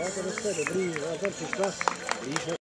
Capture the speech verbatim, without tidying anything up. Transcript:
Ja, kan det stelle bli, i hvert fall fiska.